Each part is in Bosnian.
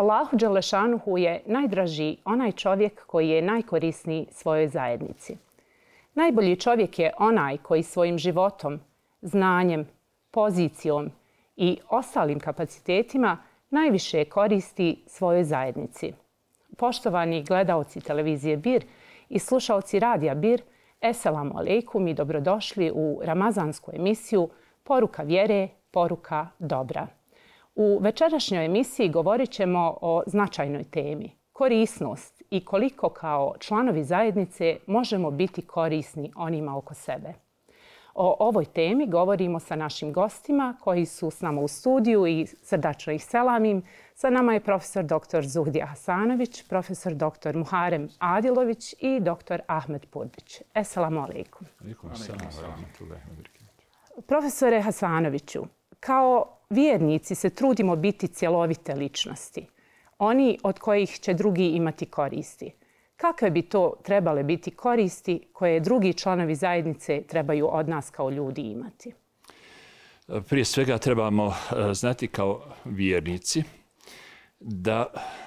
Allahu Đelešanuhu je najdraži onaj čovjek koji je najkorisniji svojoj zajednici. Najbolji čovjek je onaj koji svojim životom, znanjem, pozicijom i ostalim kapacitetima najviše koristi svojoj zajednici. Poštovani gledaoci televizije Bir i slušaoci radija Bir, Esselamu alejkum i dobrodošli u ramazansku emisiju Poruka vjere, poruka dobra. U večerašnjoj emisiji govorit ćemo o značajnoj temi, korisnost i koliko kao članovi zajednice možemo biti korisni onima oko sebe. O ovoj temi govorimo sa našim gostima koji su s nama u studiju i srdačno ih selamim. Sa nama je profesor dr. Zuhdija Hasanović, profesor dr. Muharem Adilović i dr. Ahmed Purdić. Esselamu alejkum. Profesore Hasanoviću, kao vjernici se trudimo biti cjelovite ličnosti, oni od kojih će drugi imati koristi. Kakve bi to trebale biti koristi koje drugi članovi zajednice trebaju od nas kao ljudi imati? Prije svega trebamo znati kao vjernici da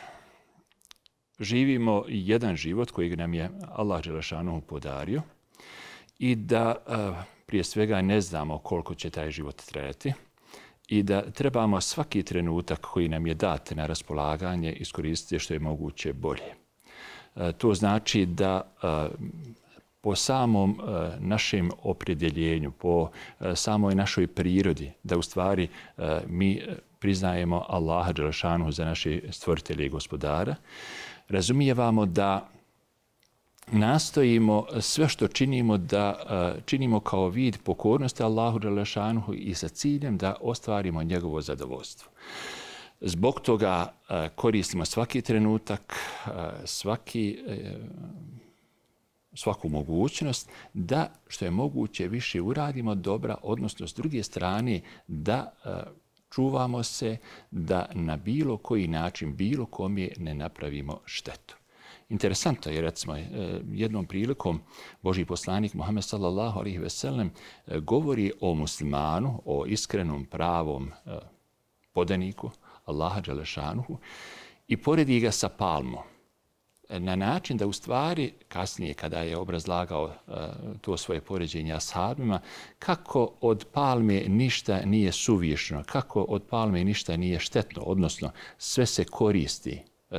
živimo jedan život koji nam je Allah Đelešanuhu podario i da prije svega ne znamo koliko će taj život trajati i da trebamo svaki trenutak koji nam je dat na raspolaganje iskoristiti što je moguće bolje. To znači da po samom našem opredjeljenju, po samoj našoj prirodi, da u stvari mi priznajemo Allaha Đelešanuhu za naše stvoritelje i gospodara, razumijevamo da nastojimo sve što činimo da činimo kao vid pokornosti Allahu Đelešanuhu i sa ciljem da ostvarimo njegovo zadovoljstvo. Zbog toga koristimo svaki trenutak, svaku mogućnost da što je moguće više uradimo dobra, odnosno s druge strane da čuvamo se da na bilo koji način, bilo kome ne napravimo štetu. Interesantno je, recimo, jednom prilikom Božji poslanik Muhammed sallallahu alejhi ve sellem govori o muslimanu, o iskrenom, pravom podaniku Allaha Đelešanuhu i poredi ga sa palmom. Na način da u stvari, kasnije kada je obrazlagao to svoje poređenje ashabima, kako od palme ništa nije suvišno, kako od palme ništa nije štetno, odnosno sve se koristi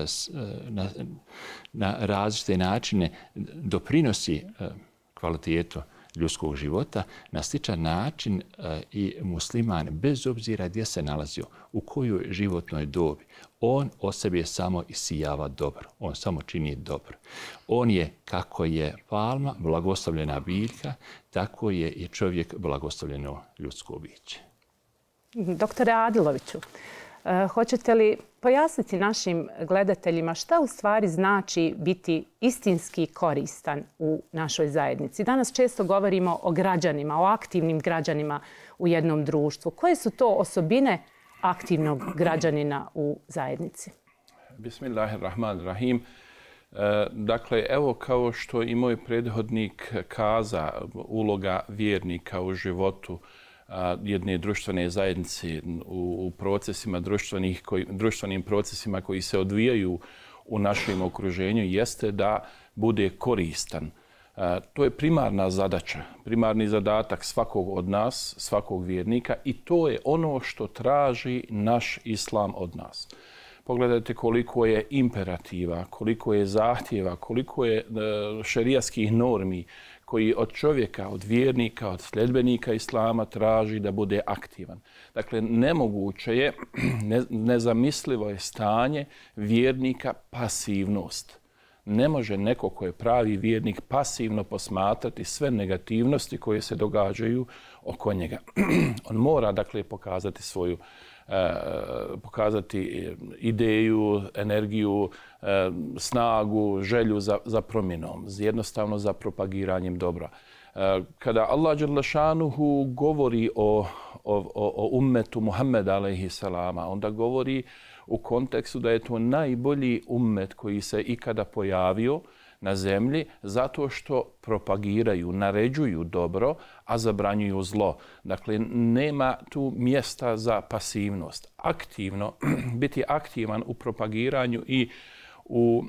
na različite načine, doprinosi kvalitetu ljudskog života, na sličan način i musliman, bez obzira gdje se nalazio, u kojoj životnoj dobi, on o sebi samo isijava dobro, on samo čini dobro. On je, kako je palma blagoslovljena biljka, tako je i čovjek blagoslovljeno ljudsko biće. Doktore Adiloviću, hoćete li pojasniti našim gledateljima šta u stvari znači biti istinski koristan u našoj zajednici? Danas često govorimo o građanima, o aktivnim građanima u jednom društvu. Koje su to osobine aktivnog građanina u zajednici? Bismillahirrahmanirrahim. Dakle, evo kao što i moj prethodnik kaza, uloga vjernika u životu jedne društvene zajednice u procesima društvenim procesima koji se odvijaju u našem okruženju jeste da bude koristan. To je primarna zadaća, primarni zadatak svakog od nas, svakog vjernika i to je ono što traži naš islam od nas. Pogledajte koliko je imperativa, koliko je zahtjeva, koliko je šerijatskih normi koji od čovjeka, od vjernika, od sljedbenika islama traži da bude aktivan. Dakle, nemoguće je, nezamislivo je stanje vjernika pasivnost. Ne može neko ko je pravi vjernik pasivno posmatrati sve negativnosti koje se događaju oko njega. On mora, dakle, pokazati ideju, energiju, snagu, želju za promjenom, jednostavno za propagiranjem dobra. Kada Allah Đelešanuhu govori o ummetu Muhammeda alejhi selama, onda govori u kontekstu da je to najbolji ummet koji se ikada pojavio, na zemlji zato što propagiraju, naređuju dobro, a zabranjuju zlo. Dakle, nema tu mjesta za pasivnost. Aktivno, biti aktivan u propagiranju i u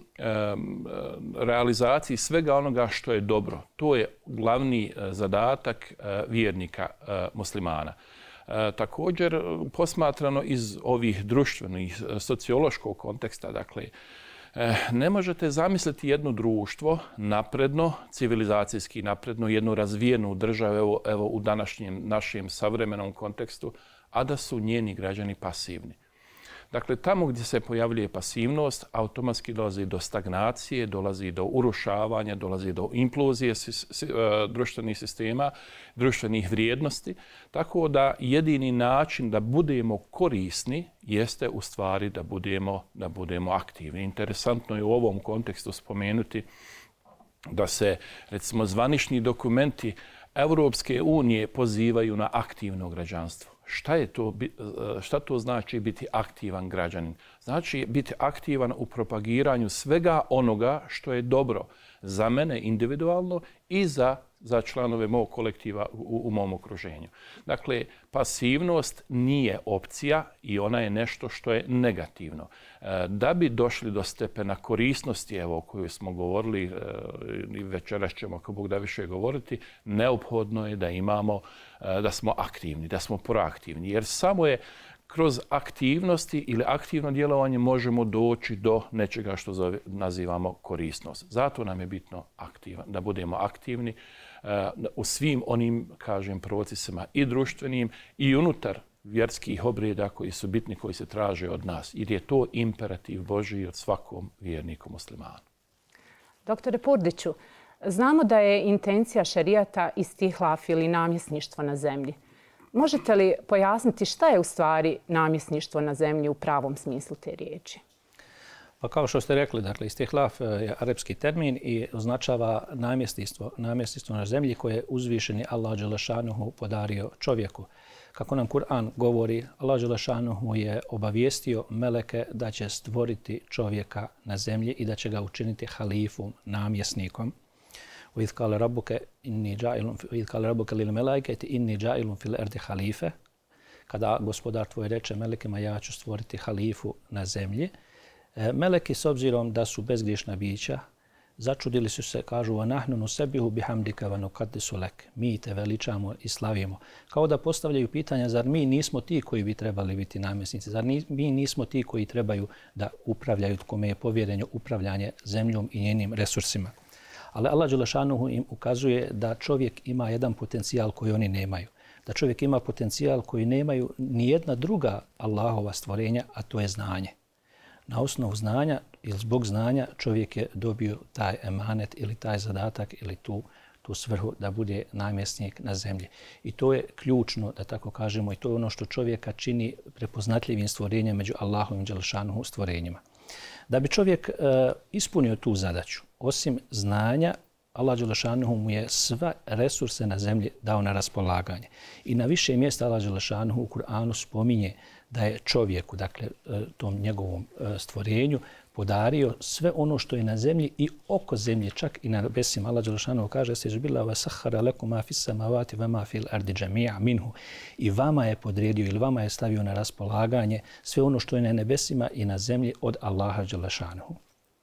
realizaciji svega onoga što je dobro. To je glavni zadatak vjernika muslimana. Također, posmatrano iz ovih društvenih, sociološkog konteksta, dakle, ne možete zamisliti jedno društvo napredno, civilizacijski napredno, jednu razvijenu državu evo u današnjem našem savremenom kontekstu, a da su njeni građani pasivni. Dakle, tamo gdje se pojavljuje pasivnost, automatski dolazi do stagnacije, dolazi do urušavanja, dolazi do implozije društvenih sistema, društvenih vrijednosti. Tako da jedini način da budemo korisni jeste u stvari da budemo aktivni. Interesantno je u ovom kontekstu spomenuti da se, recimo, zvanični dokumenti Europske unije pozivaju na aktivno građanstvo. Šta to znači biti aktivan građanin? Znači biti aktivan u propagiranju svega onoga što je dobro za mene individualno i za članove mog kolektiva u mom okruženju. Dakle, pasivnost nije opcija i ona je nešto što je negativno. Da bi došli do stepena korisnosti, evo o kojoj smo govorili i večeras ćemo ako Bog da više govoriti, neophodno je da smo aktivni, da smo proaktivni. Jer samo je kroz aktivnosti ili aktivno djelovanje možemo doći do nečega što nazivamo korisnost. Zato nam je bitno da budemo aktivni u svim onim, kažem, procesima i društvenim i unutar vjerskih obreda koji su bitni, koji se traže od nas. Jer je to imperativ Božji od svakom vjerniku muslimanu. Doktore Purdiću, znamo da je intencija šerijata istihlaf ili namjesništvo na zemlji. Možete li pojasniti šta je u stvari namjesništvo na zemlji u pravom smislu te riječi? Pa kao što ste rekli, dakle, istihlaf je arapski termin i označava namjesništvo na zemlji koje je uzvišeni Allah dželešanuhu podario čovjeku. Kako nam Kur'an govori, Allah dželešanuhu je obavijestio meleke da će stvoriti čovjeka na zemlji i da će ga učiniti halifom, namjesnikom. وَإِذْ قَالَ رَبُّكَ لِلْمَلَائِكَةِ إِنِّي جَاعِلٌ فِي الْأَرْضِ خَلِيفَةً. Kada gospodar tvoj reče melekima, ja ću stvoriti halifu na zemlji, meleki, s obzirom da su bezgriješna bića, začudili su se, kažu: وَنَحْنُ نُسَبِّحُ بِحَمْدِكَ وَنُقَدِّسُ لَكَ. Mi te veličamo i slavimo. Kao da postavljaju pitanja, zar mi nismo ti koji bi trebali biti namjesnici? Zar mi nismo ti koji trebaju da upravljaju, kome je povjereno upravljanje zemljom i njenim resursima? Ali Allah dželešanuhu im ukazuje da čovjek ima jedan potencijal koji oni nemaju. Da čovjek ima potencijal koji nemaju ni jedna druga Allahova stvorenja, a to je znanje. Na osnovu znanja ili zbog znanja čovjek je dobio taj emanet ili taj zadatak ili tu svrhu da bude namjesnik na zemlji. I to je ključno, da tako kažemo, i to je ono što čovjeka čini prepoznatljivim stvorenjem među Allahovim dželešanuhu stvorenjima. Da bi čovjek ispunio tu zadaću, osim znanja, Allah dželešanuhu mu je sve resurse na zemlji dao na raspolaganje. I na više mjesta Allah dželešanuhu u Kur'anu spominje da je čovjeku, dakle tom njegovom stvorenju, podario sve ono što je na zemlji i oko zemlje, čak i na nebesima. Allah dželešanuhu kaže: "Sežbila wa sahara lakum ma fis samawati wa ma fil ardi jami'a minhu." I vama je podredio ili vama je stavio na raspolaganje sve ono što je na nebesima i na zemlji od Allaha dželešanuhu.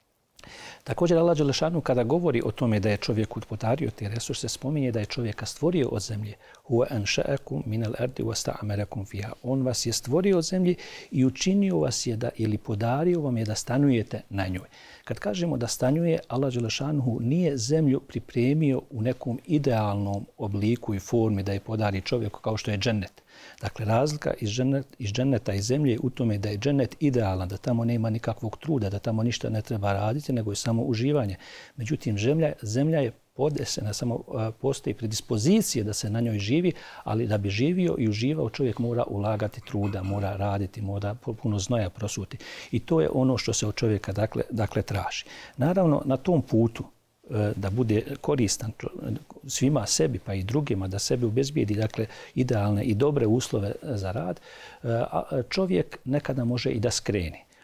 Također Allah dželešanuhu kada govori o tome da je čovjeku podario te resurse, spominje da je čovjeka stvorio od zemlje. Huwa ansha'akum min al-ardi wasta'marakum fiha. On vas je stvorio od zemlje i učinio vas je da, ili podario vam je da stanujete na njoj. Kad kažemo da stanuje, Allah dželešanuhu nije zemlju pripremio u nekom idealnom obliku i formi da je podari čovjeku kao što je džennet. Dakle, razlika iz dženneta i zemlje je u tome da je džennet idealan, da tamo nema nikakvog truda, da tamo ništa ne treba raditi, nego je samo uživanje. Međutim, zemlja je podesena, samo postoji predispozicije da se na njoj živi, ali da bi živio i uživao čovjek mora ulagati truda, mora raditi, mora puno znoja prosuti. I to je ono što se od čovjeka dakle traži. Naravno, na tom putu da bude koristan svima sebi pa i drugima, da sebi obezbijedi dakle idealne i dobre uslove za rad, čovjek nekada može i da skreni.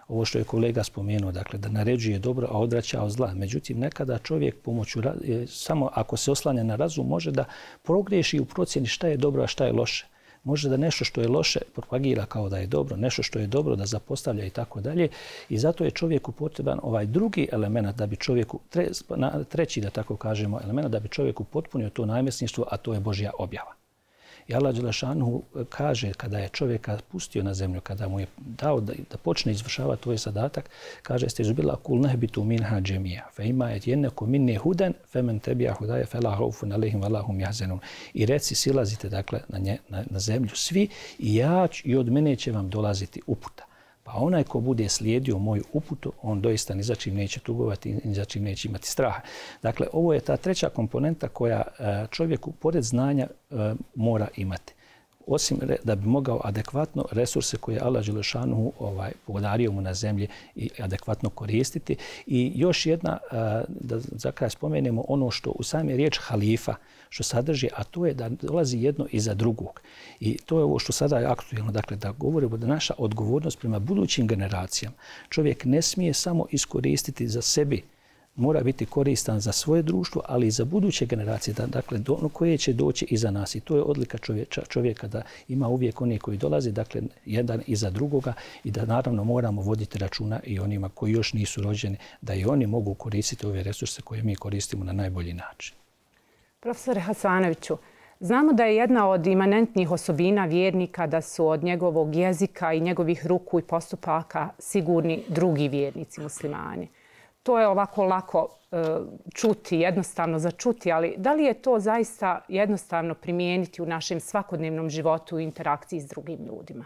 ovo što je kolega spomenuo, dakle da naređuje dobro, a odvraća od zla. Međutim, nekada čovjek pomoću, samo ako se oslanja na razum, može da progreši u procjeni šta je dobro, a šta je loše. Može da nešto što je loše propagira kao da je dobro, nešto što je dobro da zapostavlja i tako dalje. I zato je čovjeku potreban ovaj drugi element da bi čovjeku, treći da tako kažemo, element da bi čovjeku potpunio to namjesništvo, a to je Božja objava. I Allah dželle kaže kada je čovjeka pustio na zemlju, kada mu je dao da počne izvršavati tvoj zadatak, kaže ste zbila kul nehbitu minha džemija fe ima yetjennakum minni hudan femen tebija hudaje fela haufun alehim walahum yahzanun. I reci silazite dakle na zemlju svi i od mene će vam dolaziti uputa. Pa onaj ko bude slijedio moju uputu, on doista ni za čim neće tugovati, ni za čim neće imati straha. Dakle, ovo je ta treća komponenta koja čovjeku, pored znanja, mora imati. Osim da bi mogao adekvatno resurse koje Allah dželešanuhu podario mu na zemlji i adekvatno koristiti. I još jedna, da za kraj spomenemo ono što u sami riječ halifa, što sadrži, a to je da dolazi jedno iza drugog. I to je ovo što sada je aktualno, dakle da govorimo da naša odgovornost prema budućim generacijama. Čovjek ne smije samo iskoristiti za sebi, mora biti koristan za svoje društvo, ali i za buduće generacije, dakle koje će doći iza nas. I to je odlika čovjeka da ima uvijek oni koji dolaze, dakle jedan iza drugoga i da naravno moramo voditi računa i onima koji još nisu rođeni, da i oni mogu koristiti ove resurse koje mi koristimo na najbolji način. Profesore Hasanoviću, znamo da je jedna od imanentnih osobina vjernika da su od njegovog jezika i njegovih ruku i postupaka sigurni drugi vjernici muslimani. To je ovako lako čuti, jednostavno začuti, ali da li je to zaista jednostavno primijeniti u našem svakodnevnom životu u interakciji s drugim ljudima?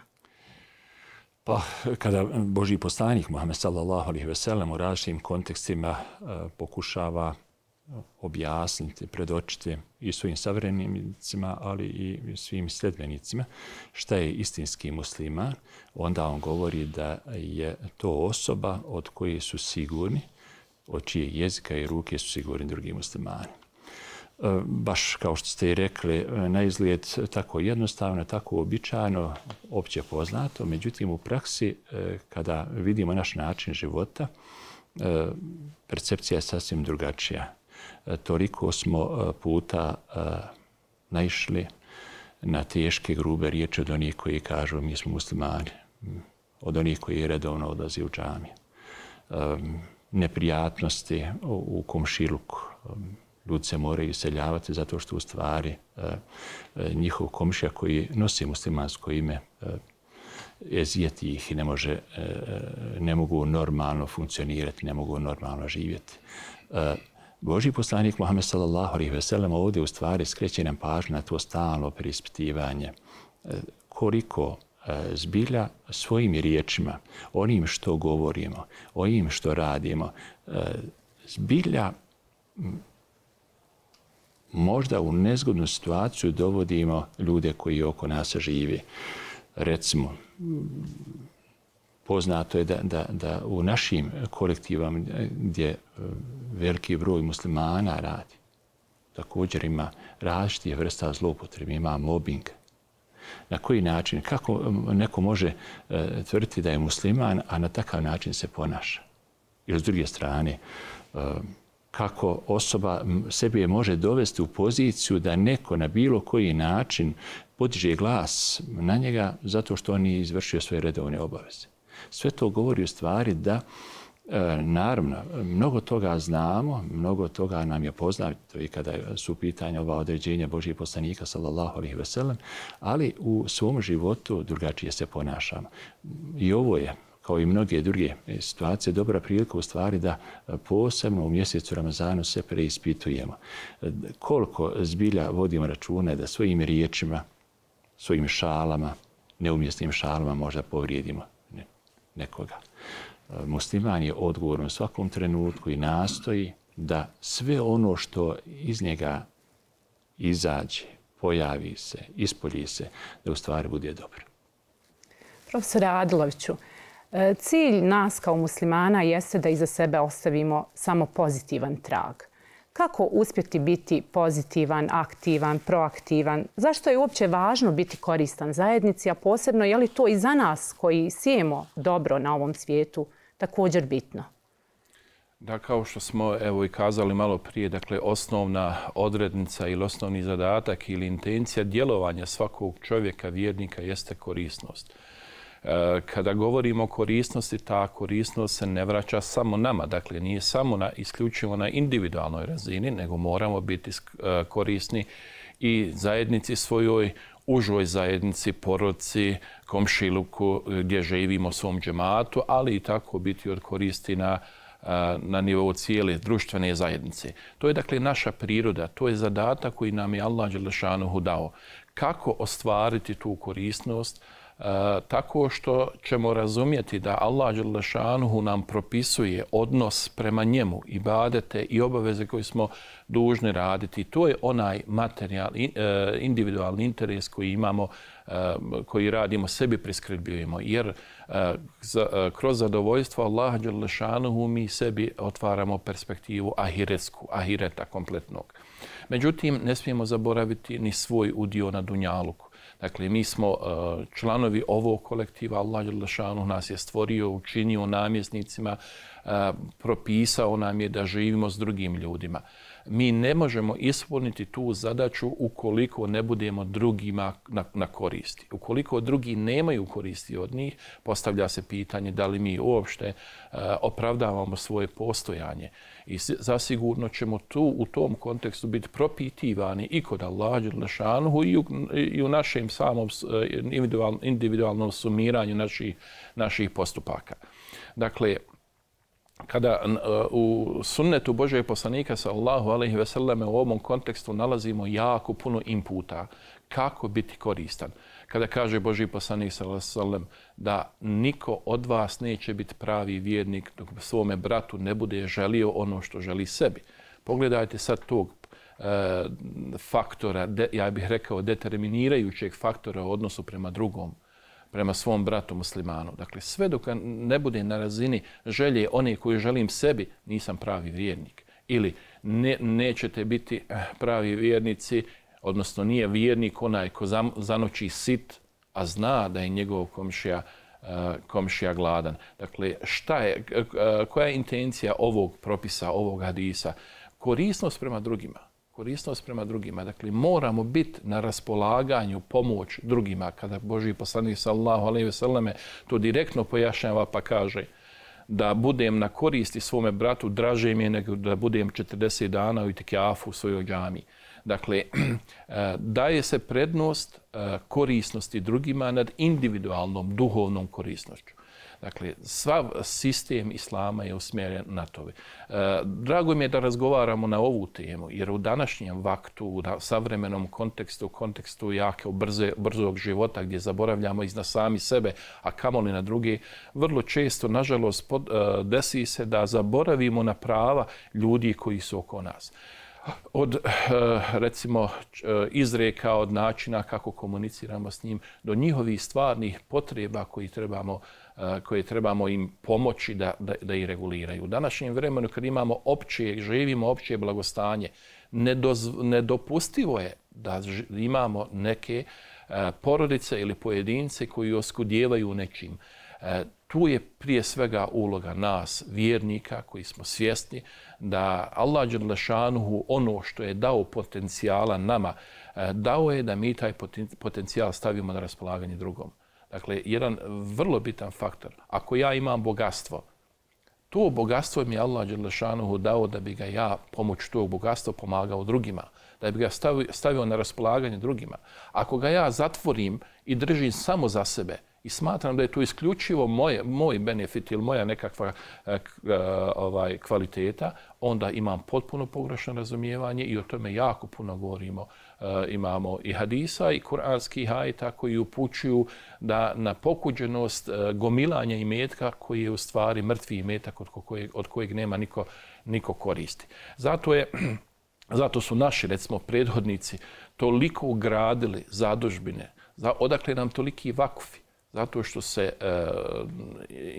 Pa, kada Božji poslanik Muhammed sallallahu alejhi ve sellem u različitim kontekstima pokušava objasniti, predočiti i svojim savremenicima, ali i svim sledbenicima šta je istinski musliman, onda on govori da je to osoba od koje su sigurni, od čije jezika i ruke su sigurni drugi muslimani. Baš kao što ste i rekli, na izgled tako jednostavno, tako običajno, opće poznato, međutim u praksi kada vidimo naš način života, percepcija je sasvim drugačija. Toliko smo puta naišli na teške, grube riječi od onih koji kažu mi smo muslimani, od onih koji redovno odlazi u džamiju. Neprijatnosti u komšiluku. Ljudi se moraju iseljavati zato što u stvari njihov komšija koji nosi muslimansko ime ezijeti ih i ne mogu normalno funkcionirati, ne mogu normalno živjeti. Božji poslanik Muhammed sallallahu alejhi ve sellem ovdje u stvari skreće nam pažnju na to stalno preispitivanje. Koliko zbilja svojim riječima, onim što govorimo, onim što radimo, zbilja možda u nezgodnu situaciju dovodimo ljude koji oko nas žive. Recimo, poznato je da u našim kolektivama gdje veliki broj muslimana radi, također ima različitih vrsta zloupotrebe, ima mobbing. Na koji način, kako neko može tvrditi da je musliman, a na takav način se ponaša? Ili s druge strane, kako osoba sebi može dovesti u poziciju da neko na bilo koji način podiže glas na njega zato što on nije izvršio svoje redovne obaveze. Sve to govori u stvari da, naravno, mnogo toga znamo, mnogo toga nam je poznato i kada su u pitanju ova određenja Božjih poslanika, sallallahu alejhi ve sellem, ali u svom životu drugačije se ponašamo. I ovo je, kao i mnoge druge situacije, dobra prilika u stvari da posebno u mjesecu Ramazanu se preispitujemo. Koliko zbilja vodimo račune da svojim riječima, svojim šalama, neumjesnim šalama možda povrijedimo nekoga. Musliman je odgovoran u svakom trenutku i nastoji da sve ono što iz njega izađe, pojavi se, ispolji se, da u stvari bude dobro. Profesore Adiloviću, cilj nas kao muslimana jeste da iza sebe ostavimo samo pozitivan trag. Kako uspjeti biti pozitivan, aktivan, proaktivan? Zašto je uopće važno biti koristan zajednici, a posebno je li to i za nas koji sijemo dobro na ovom svijetu također bitno? Da, kao što smo i kazali malo prije, dakle, osnovna odrednica ili osnovni zadatak ili intencija djelovanja svakog čovjeka, vjernika, jeste korisnost. Kada govorimo o korisnosti, ta korisnost se ne vraća samo nama. Dakle, nije samo isključivo na individualnoj razini, nego moramo biti korisni i zajednici svojoj, užoj zajednici, porodici, komšiluku gdje živimo, svom džematu, ali i tako biti od koristi na nivou cijele društvene zajednice. To je dakle naša priroda, to je zadatak koji nam je Allah dželešanuhu dao. Kako ostvariti tu korisnost? Tako što ćemo razumjeti da Allah dželešanuhu nam propisuje odnos prema njemu, ibadete i obaveze koje smo dužni raditi. To je onaj individualni interes koji imamo, koji radimo, sebi priskrbljujemo. Jer kroz zadovoljstvo Allaha dželešanuhu mi sebi otvaramo perspektivu ahireta kompletnog. Međutim, ne smijemo zaboraviti ni svoj udio na dunjaluku. Dakle, mi smo članovi ovog kolektiva, Allah dželešanuhu nas je stvorio, učinio namjesnicima, propisao nam je da živimo s drugim ljudima. Mi ne možemo ispuniti tu zadaću ukoliko ne budemo drugima na koristi. Ukoliko drugi nemaju koristi od njih, postavlja se pitanje da li mi uopšte opravdavamo svoje postojanje. I zasigurno ćemo u tom kontekstu biti propitivani i kod Allaha dželešanuhu i u našem samom individualnom sumiranju naših postupaka. Dakle, kada u sunnetu Božijeg poslanika sallallahu alejhi ve selleme u ovom kontekstu nalazimo jako puno inputa kako biti koristan. Kada kaže Božji poslanik sallallahu alejhi ve sellem da niko od vas neće biti pravi vjernik dok svome bratu ne bude želio ono što želi sebi. Pogledajte sad tog faktora, ja bih rekao determinirajućeg faktora u odnosu prema drugom, prema svom bratu muslimanu. Dakle, sve dok ne bude na razini želje one koju želim sebi, nisam pravi vjernik. Ili nećete biti pravi vjernici, odnosno nije vjernik onaj ko zanoći sit, a zna da je njegov komšija gladan. Dakle, koja je intencija ovog propisa, ovog hadisa? Korisnost prema drugima. Korisnost prema drugima. Dakle, moramo biti na raspolaganju pomoć drugima. Kada Božji poslanik sallallahu alejhi ve selleme to direktno pojašnjava pa kaže da budem na koristi svome bratu draže mi je nego da budem 40 dana u itikafu u svojoj džami. Dakle, daje se prednost korisnosti drugima nad individualnom duhovnom korisnošću. Dakle, sav sistem islama je usmjeren na to. Drago mi je da razgovaramo na ovu temu, jer u današnjem vaktu, u savremenom kontekstu jako brzog života gdje zaboravljamo i na sami sebe, a kamoli na druge, vrlo često, nažalost, desi se da zaboravimo na prava ljudi koji su oko nas. Od, recimo, izreka, od načina kako komuniciramo s njim, do njihovih stvarnih potreba koje trebamo im pomoći da ih reguliraju. U današnjem vremenu, kad živimo opće blagostanje, nedopustivo je da imamo neke porodice ili pojedince koji oskudijevaju nečim. Tu je prije svega uloga nas, vjernika, koji smo svjesni da Allah dželešanuhu ono što je dao potencijala nama, dao je da mi taj potencijal stavimo na raspolaganje drugom. Dakle, jedan vrlo bitan faktor. Ako ja imam bogatstvo, to bogatstvo mi je Allah dželešanuhu dao da bi ga ja pomoću tog bogatstva pomagao drugima, da bi ga stavio na raspolaganje drugima. Ako ga ja zatvorim i držim samo za sebe i smatram da je to isključivo moj benefit ili moja nekakva kvaliteta, onda imam potpuno pogrešno razumijevanje i o tome jako puno govorimo. Imamo i hadisa i kuranskih ajeta koji upućuju da na pokuđenost gomilanja imetka koji je u stvari mrtvi imetak od kojeg nema niko koristi. Zato su naši, recimo, prethodnici toliko ugradili zadužbine, odakle nam toliki vakufi, zato što se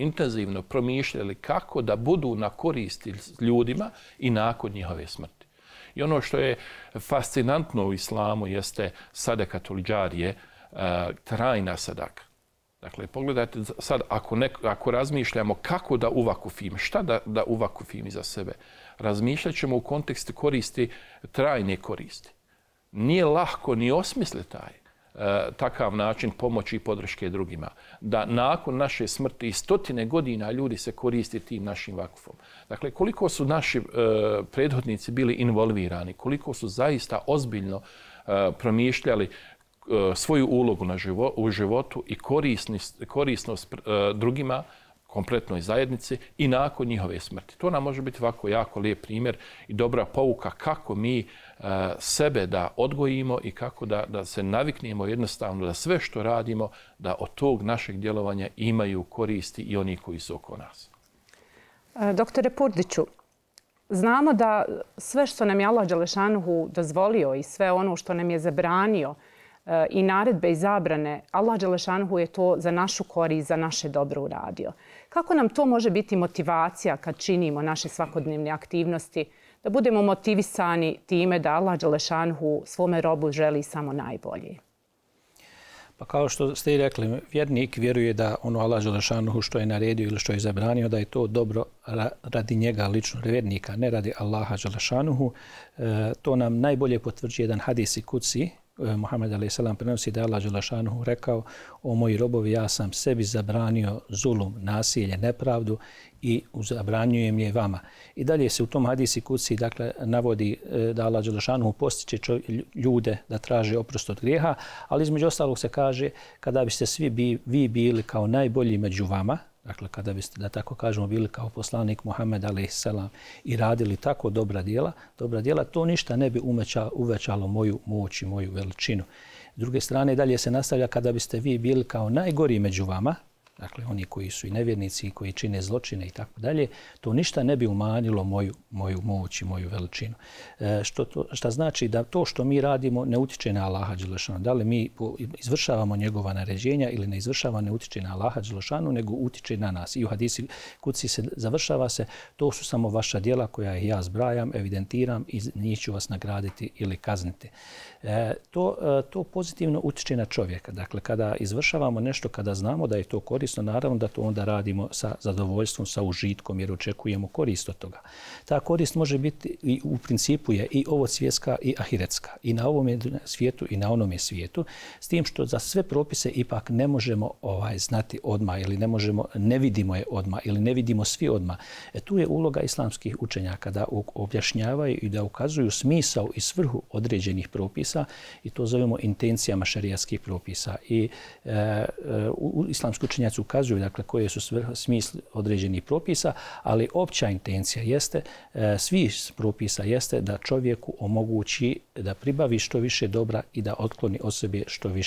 intenzivno promišljali kako da budu na koristi ljudima i nakon njihove smrti. I ono što je fascinantno u islamu jeste sadakatul džarije, trajna sadaka. Dakle, pogledajte sad, ako razmišljamo kako da uvakufim, šta da uvakufim iza sebe, razmišljat ćemo u kontekstu koristi, trajne koristi. Nije lahko ni osmisliti takav način pomoći i podrške drugima. Da nakon naše smrti 100 godina ljudi se koristi tim našim vakufom. Dakle, koliko su naši prethodnici bili involvirani, koliko su zaista ozbiljno promišljali svoju ulogu u životu i korisnost drugima, kompletnoj zajednici i nakon njihove smrti. To nam može biti ovako jako lijep primjer i dobra pouka kako mi sebe da odgojimo i kako da se naviknemo jednostavno da sve što radimo, da od tog našeg djelovanja imaju koristi i oni koji su oko nas. Doktore Purdiću, znamo da sve što nam je Allah Đelešanuhu dozvolio i sve ono što nam je zabranio i naredbe i zabrane, Allah Đelešanuhu je to za našu korist, za naše dobro uradio. Kako nam to može biti motivacija kad činimo naše svakodnevne aktivnosti, da budemo motivisani time da Allah Đelešanuhu svome robu želi samo najbolje? Pa kao što ste i rekli, vjernik vjeruje da ono Allah Đelešanuhu što je naredio ili što je zabranio, da je to dobro radi njega lično vjernika, ne radi Allaha Đelešanuhu. To nam najbolje potvrđuje jedan hadis i kuci. Muhammed a.s. prenosi da je Allah Đelešanuhu rekao: o moji robovi, ja sam sebi zabranio zulum, nasilje, nepravdu i zabranjujem je vama. I dalje se u tom hadisi kuci navodi da Allah Đelešanuhu postiče ljude da traže oprost od grijeha, ali između ostalog se kaže kada biste svi vi bili kao najbolji među vama, dakle, kada biste, da tako kažemo, bili kao poslanik Muhammed a.s. i radili tako dobra djela, to ništa ne bi uvećalo moju moć i moju veličinu. S druge strane, dalje se nastavlja kada biste vi bili kao najgori među vama, dakle, oni koji su i nevjernici, koji čine zločine i tako dalje, to ništa ne bi umanjilo moju moć i moju veličinu. Šta znači da to što mi radimo ne utiče na Allaha Đelešanu. Da li mi izvršavamo njegova naređenja ili ne izvršava, ne utiče na Allaha Đelešanu, nego utiče na nas. I u hadisi kuci se završava se: to su samo vaša djela koja ja zbrajam, evidentiram i njih ću vas nagraditi ili kazniti. To pozitivno utiče na čovjeka. Dakle, kada izvršavamo nešto, kada znamo da je to korisno, naravno da to onda radimo sa zadovoljstvom, sa užitkom, jer očekujemo korist od toga. Ta korist može biti i u principu je i ovo svjetska i ahiretska. I na ovom svijetu i na onome svijetu. S tim što za sve propise ipak ne možemo znati odmah ili ne vidimo je odmah ili ne vidimo svi odmah. Tu je uloga islamskih učenjaka da objašnjavaju i da ukazuju smisao i svrhu određenih propisa i to zovemo intencijama šerijatskih propisa. I islamski učenjaci ukazuju dakle koje su smisli određenih propisa, ali opća intencija jeste, svih propisa jeste da čovjeku omogući da pribavi što više dobra i da otkloni od sebe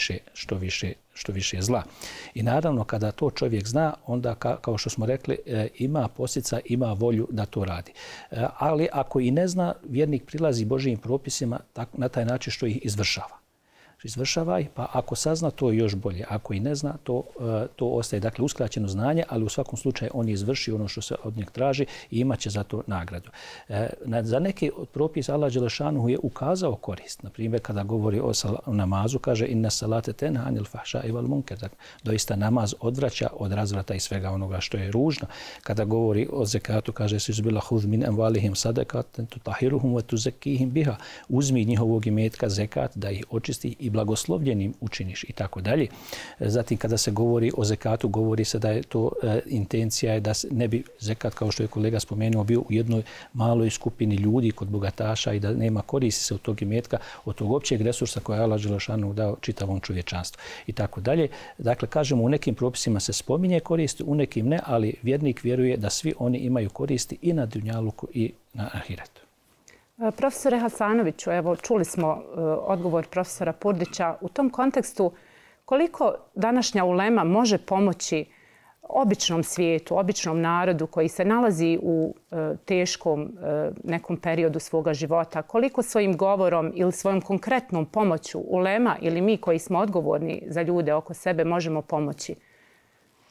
što više zla. I naravno kada to čovjek zna, onda kao što smo rekli, ima postica, ima volju da to radi. Ali ako i ne zna, vjernik prilazi Božijim propisima na taj način što ih izvršava. Izvršava ih, pa ako sazna, to je još bolje. Ako i ne zna, to ostaje dakle uskraćeno znanje, ali u svakom slučaju on je izvršio ono što se od njeg traži i imat će za to nagradu. Za neke od propisa Allah Đelešanuhu je ukazao korist. Na primjer, kada govori o namazu, kaže: inna salate tenha anil fahša'i wal munker. Doista namaz odvraća od razvrata i svega onoga što je ružno. Kada govori o zekatu, kaže: suzbila hudh min amvalihim sadaqatan tutahiruhum wa tuzakkihim biha. Uzmi njihovog imetka zekat da ih očisti i blagoslovljenim učiniš i tako dalje. Zatim kada se govori o zekatu, govori se da je to intencija je da ne bi zekat, kao što je kolega spomenuo, bio u jednoj maloj skupini ljudi kod bogataša i da nema koristi se od tog imetka, od tog općeg resursa koje je Allah Đelešanu dao čitavom čovječanstvu i tako dalje. Dakle, kažemo, u nekim propisima se spominje koristi, u nekim ne, ali vjernik vjeruje da svi oni imaju koristi i na dunjaluku i na ahiretu. Profesore Hasanoviću, evo čuli smo odgovor profesora Purdića. U tom kontekstu, koliko današnja ulema može pomoći običnom svijetu, običnom narodu koji se nalazi u teškom nekom periodu svoga života? Koliko svojim govorom ili svojom konkretnom pomoću ulema ili mi koji smo odgovorni za ljude oko sebe možemo pomoći?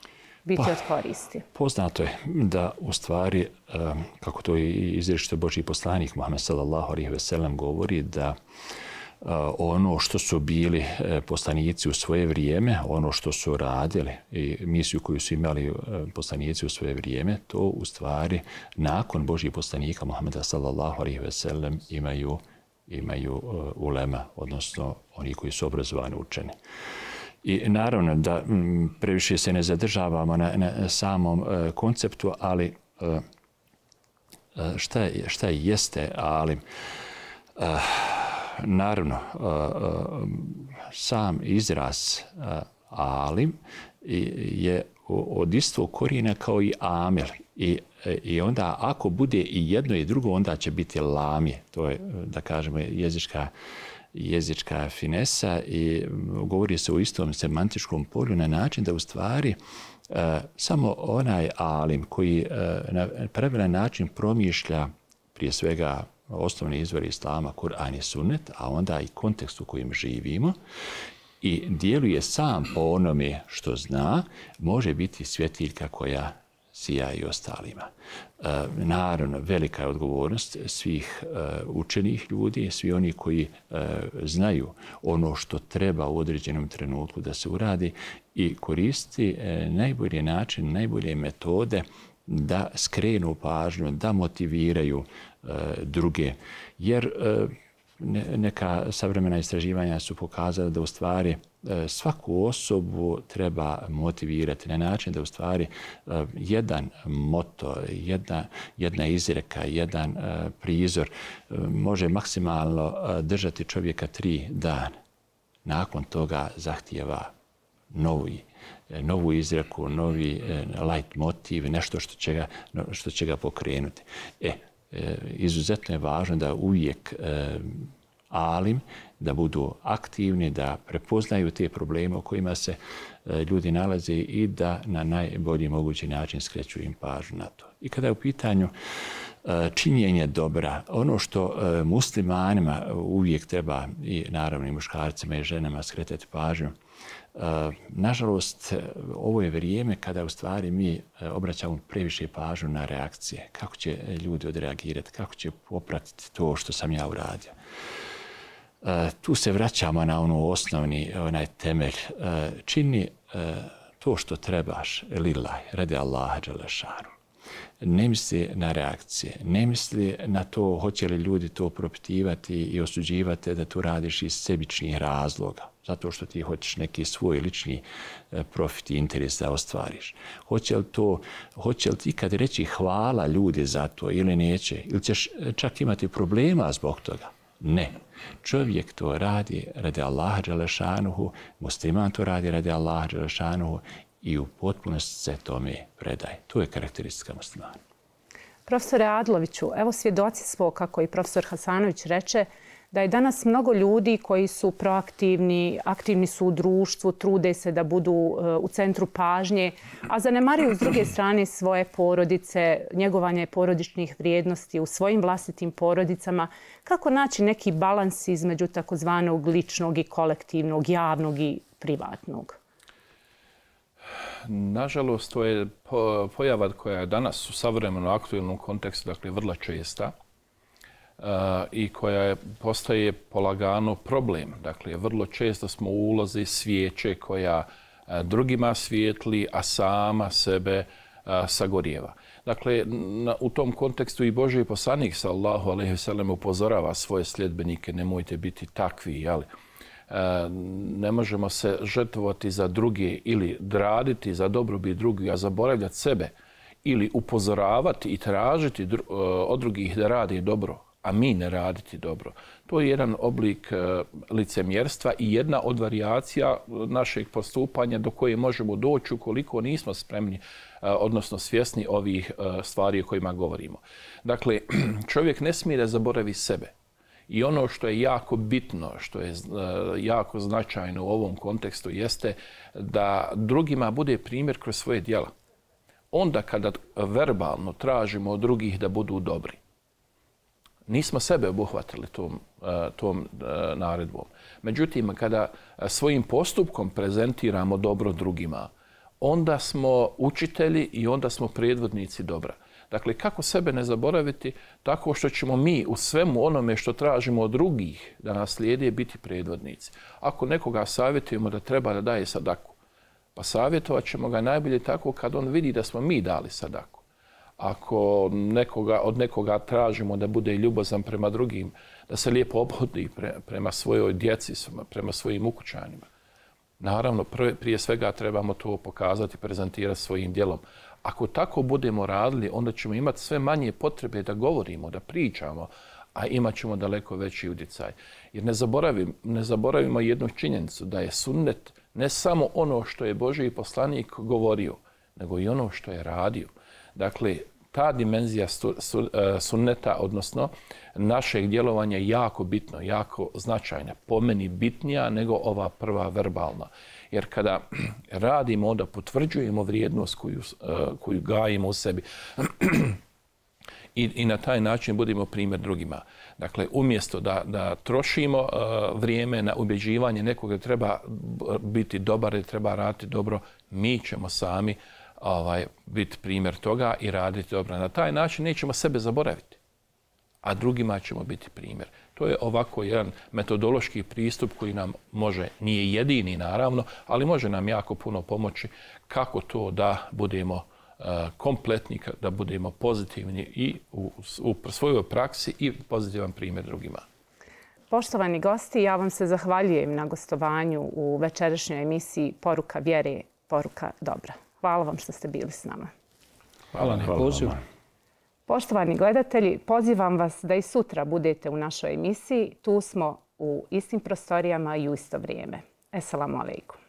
biti od koristi? Poznato je da u stvari, kako to i izričito Božji poslanik Muhammed sallallahu alejhi ve sellem govori, da ono što su bili poslanici u svoje vrijeme, ono što su radili i misiju koju su imali poslanici u svoje vrijeme, to u stvari nakon Božjih poslanika Muhammeda sallallahu alejhi ve sellem imaju ulema, odnosno oni koji su obrazovani učeni. I naravno da previše se ne zadržavamo na samom konceptu, ali šta jeste alim? Naravno, sam izraz alim je od istog korijena kao i amil. I onda ako bude i jedno i drugo, onda će biti lamije. To je, da kažemo, jezička finesa i govori se u istom semantičkom polju na način da u stvari samo onaj alim koji na pravilan način promišlja prije svega osnovni izvori islama, Kur'an i sunnet, a onda i kontekst u kojem živimo i djeluje sam po onome što zna, može biti svjetiljka koja sija i ostalima. Naravno, velika je odgovornost svih učenih ljudi, svi oni koji znaju ono što treba u određenom trenutku da se uradi i koristi najbolji način, najbolje metode da skrenu pažnju, da motiviraju druge. Jer neka savremena istraživanja su pokazala da u stvari svaku osobu treba motivirati na način da u stvari jedan moto, jedna izreka, jedan prizor može maksimalno držati čovjeka 3 dana. Nakon toga zahtijeva novu izreku, novi light motiv, nešto što će ga pokrenuti. Izuzetno je važno da uvijek alim, da budu aktivni, da prepoznaju te probleme u kojima se ljudi nalaze i da na najbolji mogući način skreću im pažnju na to. I kada je u pitanju činjenje dobra, ono što muslimanima uvijek treba, i naravno i muškarcima i ženama, skretati pažnju, nažalost, ovo je vrijeme kada u stvari mi obraćamo previše pažnju na reakcije. Kako će ljudi odreagirati, kako će popratiti to što sam ja uradio. Tu se vraćamo na onaj temelj. Čini to što trebaš, lilaj, radi Allaha dželle šanu. Ne misli na reakcije, ne misli na to hoće li ljudi to propitivati i osuđivati da to radiš iz sebičnih razloga, zato što ti hoćeš neki svoj lični profit i interes da ostvariš. Hoće li ti kad reći hvala ljudi za to ili neće, ili ćeš čak imati problema zbog toga? Ne. Čovjek to radi radi Allaha dželle šanuhu, musliman to radi radi Allaha dželle šanuhu i u potpunosti se tome predaje. To je karakteristika muslimana. Profesore Adloviću, evo svjedoci smo, kako i profesor Hasanović reče, da je danas mnogo ljudi koji su proaktivni, aktivni su u društvu, trude se da budu u centru pažnje, a zanemaruju s druge strane svoje porodice, njegovanje porodičnih vrijednosti u svojim vlastitim porodicama. Kako naći neki balans između takozvanog ličnog i kolektivnog, javnog i privatnog? Nažalost, to je pojava koja je danas u savremenom aktualnom kontekstu, dakle, vrlo česta i koja postaje polagano problem. Dakle, vrlo često smo u ulozi svijeće koja drugima svijetli, a sama sebe sagorijeva. Dakle, u tom kontekstu i Božji poslanik sallallahu alejhi ve sellem upozorava svoje sljedbenike, nemojte biti takvi, jeli? Ne možemo se žrtvovati za druge ili raditi za dobrobit drugih, a zaboravljati sebe, ili upozoravati i tražiti od drugih da radi dobro, a mi ne raditi dobro. To je jedan oblik licemjerstva i jedna od varijacija našeg postupanja do koje možemo doći ukoliko nismo spremni, odnosno svjesni ovih stvari o kojima govorimo. Dakle, čovjek ne smije da zaboravi sebe. I ono što je jako bitno, što je jako značajno u ovom kontekstu jeste da drugima bude primjer kroz svoje djela. Onda kada verbalno tražimo od drugih da budu dobri, nismo sebe obuhvatili tom naredbom. Međutim, kada svojim postupkom prezentiramo dobro drugima, onda smo učitelji i onda smo predvodnici dobra. Dakle, kako sebe ne zaboraviti, tako što ćemo mi u svemu onome što tražimo od drugih da nas slijede biti predvodnici. Ako nekoga savjetujemo da treba da daje sadaku, pa savjetovat ćemo ga najbolje tako kad on vidi da smo mi dali sadaku. Ako od nekoga tražimo da bude ljubazan prema drugim, da se lijepo ophodi prema svojoj djeci, prema svojim ukućanima. Naravno, prije svega trebamo to pokazati, prezentirati svojim djelom. Ako tako budemo radili, onda ćemo imati sve manje potrebe da govorimo, da pričamo, a imat ćemo daleko veći utjecaj. Jer ne zaboravimo jednu činjenicu, da je sunnet ne samo ono što je Božji poslanik govorio, nego i ono što je radio. Dakle, ta dimenzija sunneta, odnosno našeg djelovanja je jako bitno, jako značajna. Po meni bitnija nego ova prva verbalna. Jer kada radimo, onda potvrđujemo vrijednost koju gajimo u sebi. I na taj način budemo primjer drugima. Dakle, umjesto da trošimo vrijeme na ubjeđivanje nekoga da treba biti dobar i treba raditi dobro, mi ćemo sami biti primjer toga i raditi dobro. Na taj način nećemo sebe zaboraviti, a drugima ćemo biti primjer. To je ovako jedan metodološki pristup koji nam može, nije jedini naravno, ali može nam jako puno pomoći kako to da budemo kompletni, da budemo pozitivni i u svojoj praksi i pozitivan primjer drugima. Poštovani gosti, ja vam se zahvaljujem na gostovanju u večerašnjoj emisiji Poruka vjere, poruka dobra. Hvala vam što ste bili s nama. Hvala na pozivu. Poštovani gledatelji, pozivam vas da i sutra budete u našoj emisiji. Tu smo u istim prostorijama i u isto vrijeme. Esselamu alaikum.